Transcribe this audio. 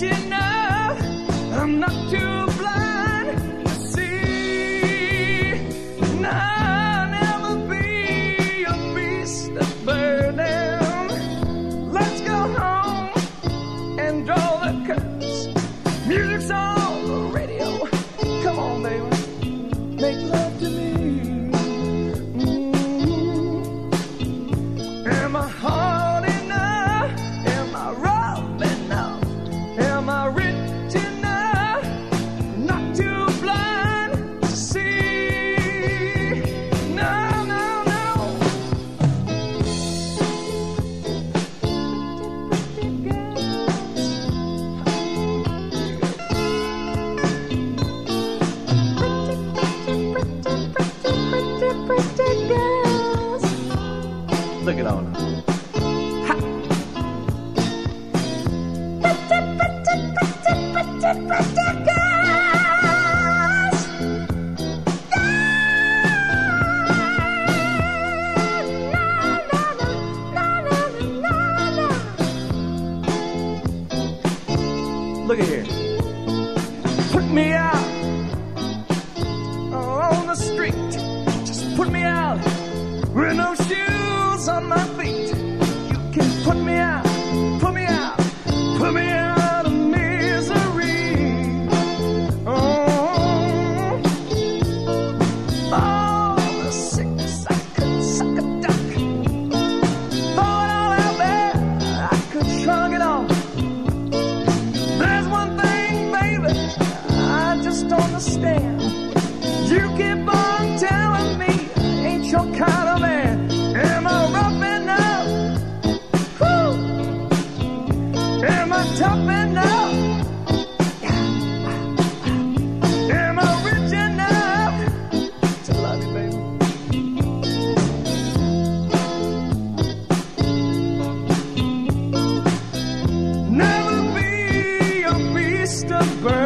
enough. I'm not too blind to see. No, I'll never be a beast of burden. Let's go home and draw the curtains. Music's on the radio. Come on, baby, make love to me. Am I hard enough? Am I rough enough? Am I rich enough? Not too blind to see. No, no, no. Look at all of them. Look at here. Put me out on the street. Just put me out with no shoes on my feet. You can put me out, put me out, put me out of misery. Oh, the sickness I could suck a duck. Throw it all out there, I could shrug it off. There's one thing, baby, I just don't understand. You keep on telling me I ain't your kind of man. Am I rough enough? Whew. Am I tough enough? Am I rich enough to love you, baby? Never be a beast of burden.